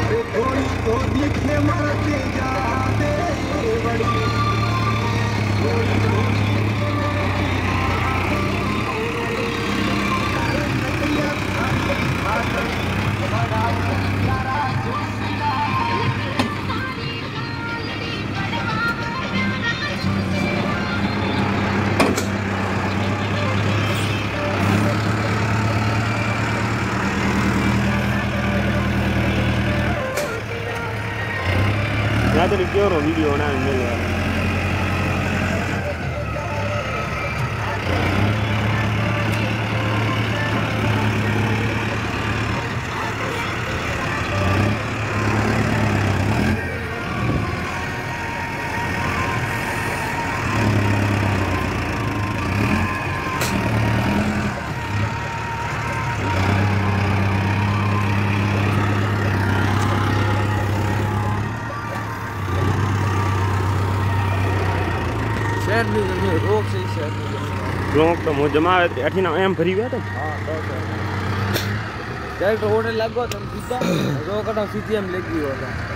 Ya te quiero video na मिलेगा रोक से शहर रोक तो मुझे जमा अठी ना एम भरी गया तो हां तो डायरेक्ट रोड लगो तुम सीधा रोक ना सीधी हम लगी होता